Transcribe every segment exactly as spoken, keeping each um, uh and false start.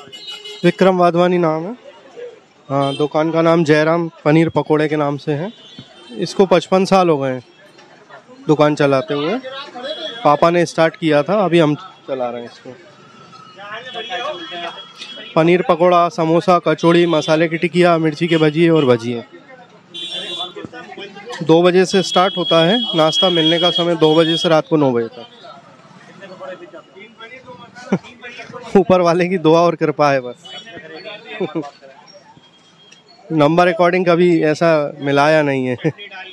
विक्रम वाधवानी नाम है। हाँ, दुकान का नाम जयराम पनीर पकोड़े के नाम से है। इसको पचपन साल हो गए हैं दुकान चलाते हुए। पापा ने स्टार्ट किया था, अभी हम चला रहे हैं इसको। पनीर पकोड़ा, समोसा, कचौड़ी, मसाले की टिकिया, मिर्ची के भजिए और भजिए। दो बजे से स्टार्ट होता है नाश्ता, मिलने का समय दो बजे से रात को नौ बजे तक। ऊपर वाले की दुआ और कृपा है बस। नंबर अकॉर्डिंग कभी ऐसा मिलाया नहीं है।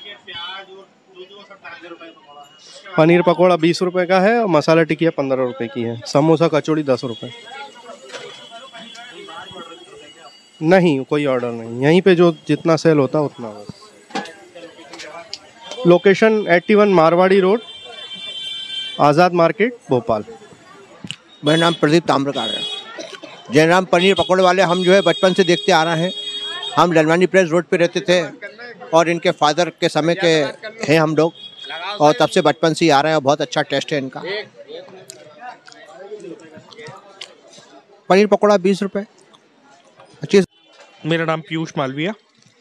पनीर पकोड़ा बीस रुपए का है और मसाला टिकिया पंद्रह रुपए की है। समोसा कचौड़ी दस रुपए। नहीं, कोई ऑर्डर नहीं, यहीं पे जो जितना सेल होता है उतना बस। लोकेशन इक्यासी मारवाड़ी रोड, आज़ाद मार्केट, भोपाल। मेरा नाम प्रदीप ताम्रकार है। जयराम पनीर पकौड़े वाले हम जो है बचपन से देखते आ रहे हैं। हम ललवानी प्रेस रोड पे रहते थे और इनके फादर के समय के हैं हम लोग, और तब से बचपन से ही आ रहे हैं और बहुत अच्छा टेस्ट है इनका। पनीर पकौड़ा बीस रुपए। अच्छी। मेरा नाम पीयूष मालविया।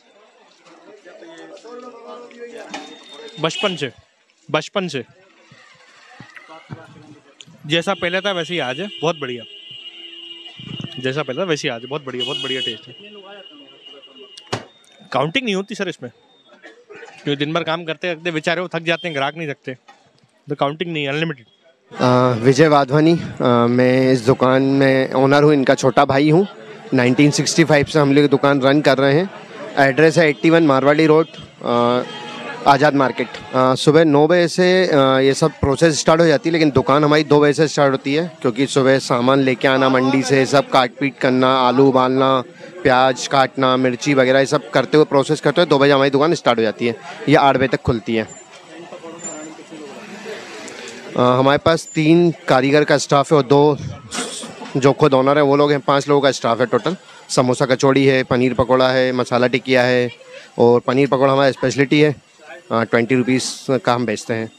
बचपन से बचपन से जैसा पहले था वैसे ही आज है, बहुत बढ़िया। जैसा पहले था वैसे ही आज है, बहुत बढ़िया, बहुत बढ़िया टेस्ट है। काउंटिंग नहीं होती सर इसमें, क्योंकि दिन भर काम करते करते बेचारे वो थक जाते हैं, ग्राहक नहीं रखते, तो काउंटिंग नहीं, अनलिमिटेड। विजय वाधवानी, आ, मैं इस दुकान में ओनर हूँ, इनका छोटा भाई हूँ। नाइनटीन सिक्सटी फाइव से हम लोग दुकान रन कर रहे हैं। एड्रेस है इक्यासी मारवाड़ी रोड, आज़ाद मार्केट। सुबह नौ बजे से आ, ये सब प्रोसेस स्टार्ट हो जाती है, लेकिन दुकान हमारी दो बजे से स्टार्ट होती है, क्योंकि सुबह सामान लेके आना मंडी से, सब काट पीट करना, आलू उबालना, प्याज काटना, मिर्ची वगैरह, ये सब करते हुए प्रोसेस करते हुए दो बजे हमारी दुकान स्टार्ट हो जाती है। ये आठ बजे तक खुलती है। आ, हमारे पास तीन कारीगर का स्टाफ है और दो जो खुद ओनर है वो लोग हैं। पाँच लोगों का स्टाफ है टोटल। समोसा कचौड़ी है, पनीर पकोड़ा है, मसाला टिकिया है, और पनीर पकोड़ा हमारा स्पेशलिटी है। ट्वेंटी रुपीज़ का हम बेचते हैं।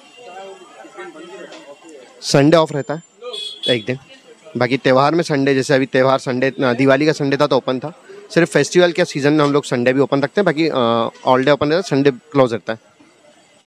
संडे ऑफ रहता है एक दिन, बाकी त्यौहार में संडे, जैसे अभी त्यौहार संडे, दिवाली का संडे था तो ओपन था। सिर्फ फेस्टिवल के सीज़न में हम लोग संडे भी ओपन रखते हैं, बाकी ऑल डे ओपन रहता है, संडे क्लोज रहता है।